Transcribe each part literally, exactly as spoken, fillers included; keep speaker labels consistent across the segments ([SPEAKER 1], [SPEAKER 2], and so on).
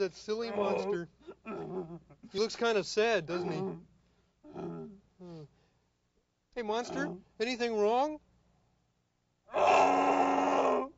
[SPEAKER 1] that silly monster. He looks kind of sad, doesn't he? Hmm. Hey, monster, anything wrong? I,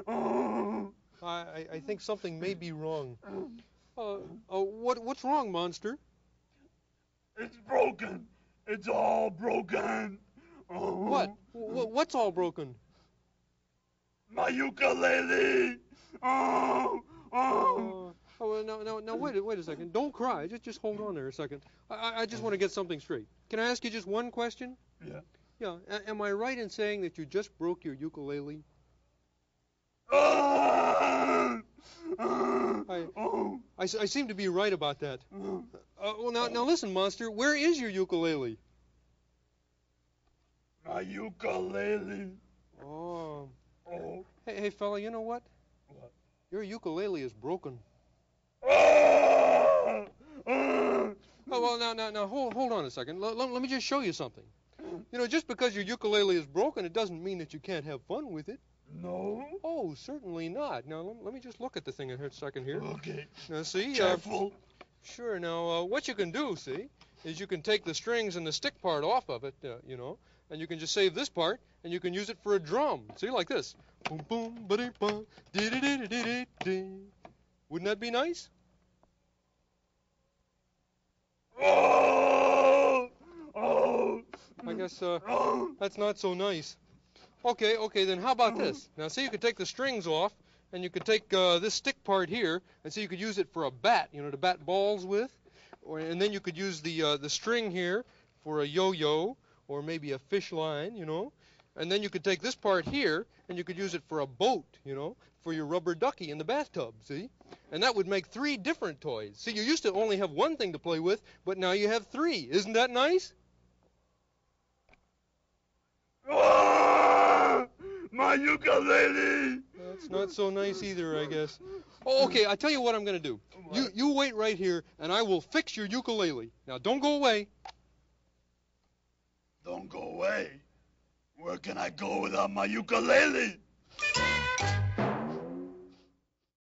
[SPEAKER 1] I, I think something may be wrong. Uh, uh, what, what's wrong, monster?
[SPEAKER 2] It's broken. It's all broken.
[SPEAKER 1] What? What? What's all broken?
[SPEAKER 2] My ukulele. Oh,
[SPEAKER 1] Oh, oh well, no, no, no. Wait, wait a second. Don't cry. Just, just hold on there a second. I, I just want to get something straight. Can I ask you just one question?
[SPEAKER 2] Yeah.
[SPEAKER 1] Yeah. A- am I right in saying that you just broke your ukulele?
[SPEAKER 2] Oh,
[SPEAKER 1] I, I, I seem to be right about that. Uh, well, now, now listen, monster. Where is your ukulele?
[SPEAKER 2] My ukulele.
[SPEAKER 1] Oh.
[SPEAKER 2] Oh.
[SPEAKER 1] Hey, hey, fella. You know what?
[SPEAKER 2] What?
[SPEAKER 1] Your ukulele is broken.
[SPEAKER 2] Oh,
[SPEAKER 1] Oh, well, now, now, now, hold, hold on a second. L- let me just show you something. You know, just because your ukulele is broken, it doesn't mean that you can't have fun with it.
[SPEAKER 2] No.
[SPEAKER 1] Oh, certainly not. Now, let, let me just look at the thing a second here.
[SPEAKER 2] Okay.
[SPEAKER 1] Now, see?
[SPEAKER 2] Careful.
[SPEAKER 1] Uh, sure. Now, uh, what you can do, see, is you can take the strings and the stick part off of it, uh, you know, and you can just save this part, and you can use it for a drum. See, like this. Boom, boom, ba-dee-bum, dee-dee-dee-dee-dee-dee. Wouldn't that be nice?
[SPEAKER 2] Oh, oh,
[SPEAKER 1] I guess uh,
[SPEAKER 2] oh.
[SPEAKER 1] that's not so nice. Okay, okay, then how about this? Now, see, you could take the strings off, and you could take uh, this stick part here, and see, you could use it for a bat, you know, to bat balls with. Or, and then you could use the uh, the string here for a yo-yo, or maybe a fish line, you know. And then you could take this part here, and you could use it for a boat, you know, for your rubber ducky in the bathtub, see? And that would make three different toys. See, you used to only have one thing to play with, but now you have three. Isn't that nice?
[SPEAKER 2] Oh, my ukulele.
[SPEAKER 1] That's not so nice either, I guess. Oh, okay, I tell you what I'm going to do. You you wait right here, and I will fix your ukulele. Now, don't go away.
[SPEAKER 2] Don't go away. Where can I go without my ukulele?